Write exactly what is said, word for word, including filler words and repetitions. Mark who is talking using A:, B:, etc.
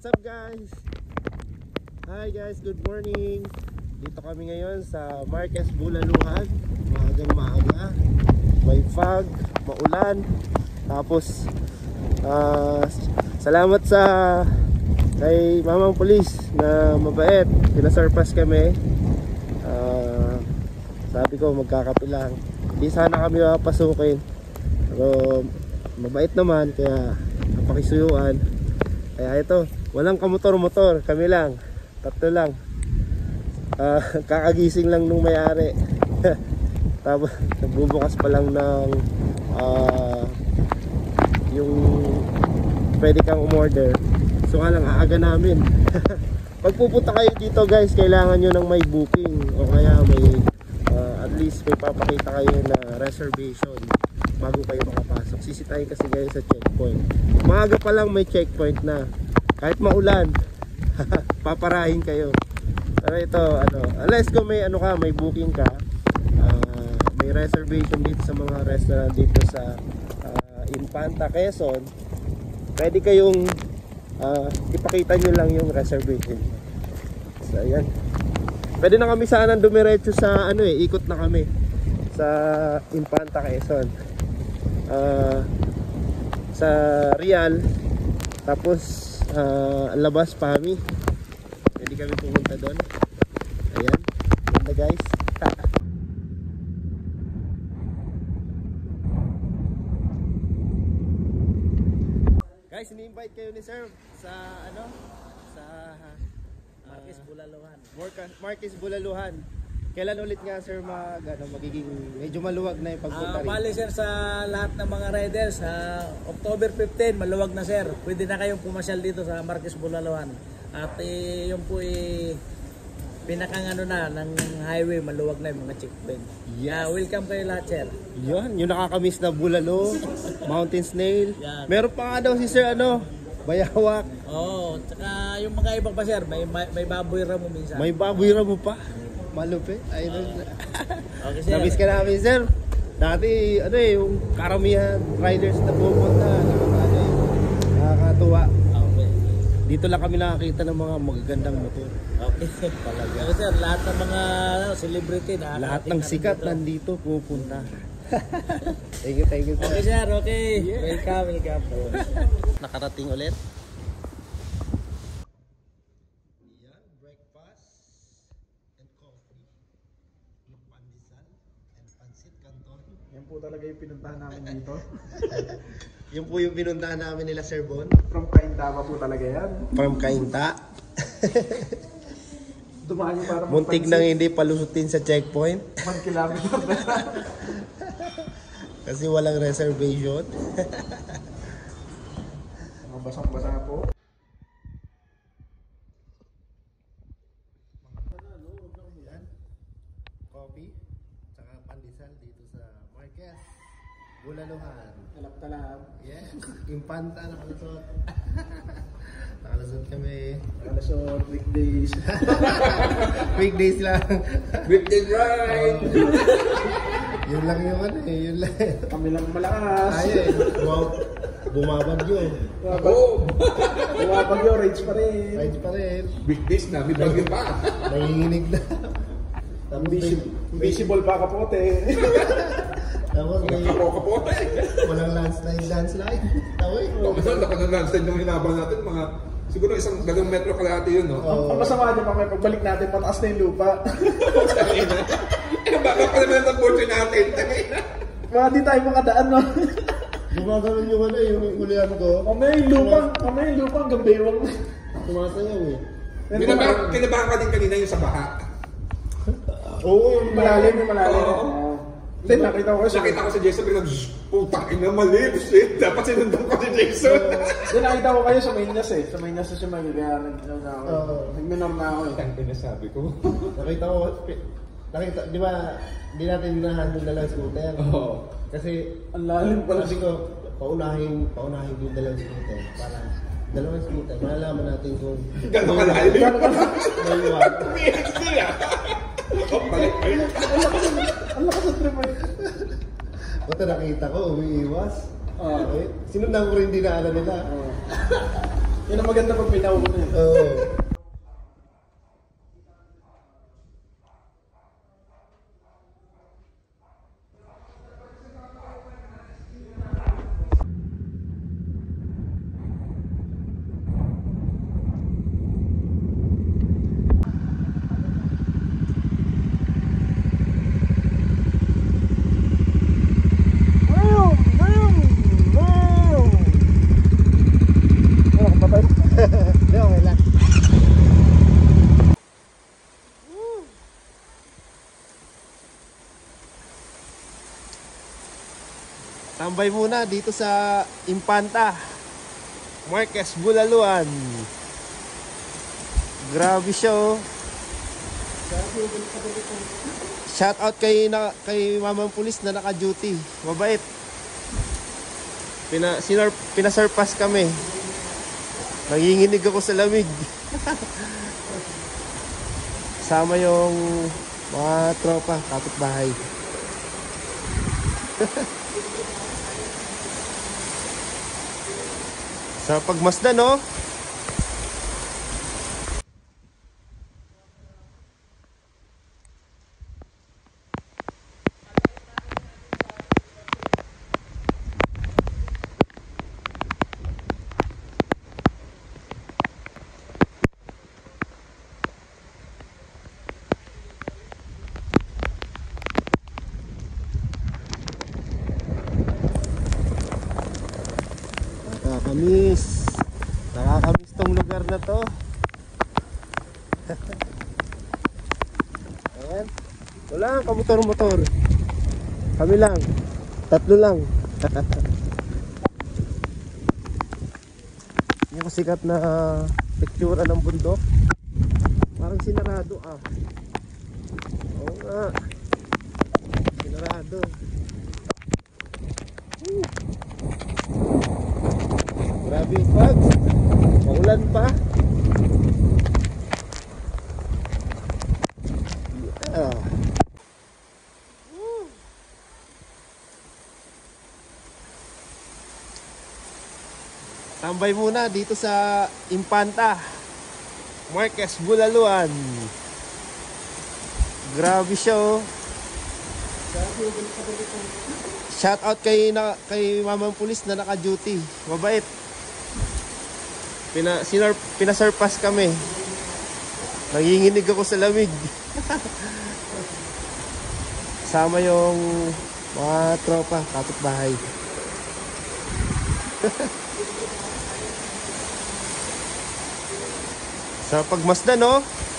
A: What's up guys? Hi guys, good morning. Dito kami ngayon sa Marquez Bulalohan. Maagang maaga. May fog, maulan. Tapos uh, salamat sa kay mamang polis na mabait. Pinasurpass kami. uh, Sabi ko magkakape lang. Hindi sana kami papasukin, pero mabait naman kaya napakisuyuan. Kaya ito, walang kamotor-motor, kami lang, tatlo lang. uh, Kakagising lang nung may-ari. Tapos nagbubukas pa lang ng uh, yung pwede kang umorder. So nga lang, aaga namin. Pag pupunta kayo dito guys, kailangan nyo ng may booking o kaya may uh, at least may papakita kayo na reservation bago kayo makapasok. Sisitahin kasi kayo sa checkpoint. Maaga pa lang may checkpoint na. Kahit maulan, paparahin kayo. Pero ito, ano, unless kung may ano ka, may booking ka, uh, may reservation dito sa mga restaurant dito sa uh, Infanta, Quezon, pwede kayong uh, ipakita nyo lang yung reservation. So ayan. Pwede na kami sana dumiretso sa ano eh, ikot na kami sa Infanta, Quezon. Uh, sa Real, tapos uh, labas Pami, pwede kami pumunta doon. Ayan, ganda guys. Guys, ini-invite kayo ni sir sa ano, sa uh,
B: Marquez Bulalohan.
A: Marquez Bulalohan. Kailan ulit nga sir mag, ano, magiging medyo maluwag na yung pagpunta
B: uh, Bali sir sa lahat ng mga riders, uh, October fifteenth maluwag na sir. Pwede na kayong pumasyal dito sa Marquez Bulalohan. At eh, yung po eh, pinakang ano na ng highway, maluwag na yung mga checkpoint.
A: Yes.
B: Uh, welcome kayo lahat sir.
A: Yun, yung nakakamiss na bulalo, mountain snail.
B: Yan.
A: Meron pa nga daw si sir ano, bayawak.
B: Oo, oh, tsaka yung mga iba pa sir, may, may, may baboy ramo minsan.
A: May baboy ramo pa. Malupit. Ayun. Uh,
B: okay sir.
A: Namiss ka namin sir. Dati ano eh, yung karamihan riders na pupunta, nakakano eh, nakakatuwa.
B: Okay.
A: Dito lang kami nakakita ng mga magagandang motor.
B: Okay. Talaga. Okay sir, lahat ng mga celebrity na
A: lahat ng sikat dito. Nandito pupunta. Thank you, thank you sir.
B: Okay sir, okay.
A: Yeah.
B: Welcome, welcome.
A: Nakarating ulit. Yan, breakfast and coffee. Pandesal and Pancit, Canton.
C: Yan po talaga yung pinuntahan namin dito.
A: Yung po yung pinuntahan namin nila Sir Bon.
C: From Kainta pa po talaga yan.
A: From Kainta.
C: Dumaan yung parang
A: Muntik nang hindi palusutin sa checkpoint.
C: one kilometer na.
A: Kasi walang reservation.
C: Mga basang-basa po.
A: Yan. Coffee. Tsaka pandesal dito sa Marquez Bulalohan.
C: Talap-talap.
A: Yeah. Infanta nakalusot. Nakalusot kami.
C: Nakalusot, weekdays.
A: Weekdays lang.
C: Weekday ride!
A: Yun lang yung ano eh. Yun lang.
C: Kami lang malakas.
A: Ay eh. Wow. Bumabagyo.
C: Oo! Bumabagyo, rage pa rin.
A: Ride pa rin.
D: Weekdays na, may bagyo pa.
A: Nanginginig na.
C: Invisible, invisible pa kapote.
A: Tapos may
D: Kapo-kapote.
A: walang landslide, landslide. Taway.
D: O, kasi laki ng landslide yung hinabang natin, mga siguro isang dalawang metro kalahati yun, no?
C: Ang masama niya pa may pagbalik natin, mataas na yung lupa.
D: Eh, baka pa naman ang fortune natin.
C: Mga di tayo makadaan, no?
A: Gumagano'n yung ano, yung ulian ko.
C: Mamaya yung lupang, mamaya yung lupang gambewang.
A: Tumasayaw eh.
D: Kinabahan, kinabahan ka din kanina yung sa baha.
C: Oo, yung malalim, yung malalim.
D: Oo.
C: Hindi, nakita ko siya.
D: Nakita ko si Jason, pinag putang ina mali, shit. Dapat sinundan ko si Jason.
C: Hindi, nakita ko kayo sa Mainas eh. Sa Mainas na siya mag-gaya. Nag-minor na ako eh.
D: Ang pinasabi ko.
A: Nakita ko, nakita, di ba, di natin hinahan yung dalang scooter.
D: Oo.
A: Kasi,
C: Ang lalim pala.
A: sabi ko, paunahin, paunahin yung dalang scooter. Para, dalawang scooter, malalaman natin kung
D: Gano'n kalalim.
C: Gano'n ka na.
A: may iwan.
D: P H D ah. Oh, balik, balik.
C: Ang lakas ng trip eh.
A: Basta nakita ko, umiiwas.
C: Ah.
A: Okay. Sinundan ko rin dinaanan nila.
C: Oh. Yun ang maganda pag may nauna yun.
A: Oo. Tambay muna dito sa Infanta, Marquez Bulalohan. Grabe siya oh. Shout out kay na, kay mamang pulis na naka-duty. Mabait. Pina sinor, pinasurpass kami. Nanginginig ako sa lamig. Sama yung mga tropa, kapitbahay. Sa pagmasdan, no? Nakakamiss. Nakakamiss tong lugar na to. Ayan. Wala, kamotor-motor. Kami lang. Tatlo lang. Yung sikat na picture ng bundok. Parang sinarado ah. Oo nga. Sinarado. Woo. Grabe yung fog. Maulan pa. Yeah. Woo. Tambay muna dito sa Infanta, Marquez Bulalohan. Grabe siya oh. Shout out kay na, kay mamang pulis na naka-duty. Mabait. Pina sinor, pinasurpass kami. Nanginginig ako sa lamig. Sama yung mga tropa, kapitbahay. Sa pagmasdan, no?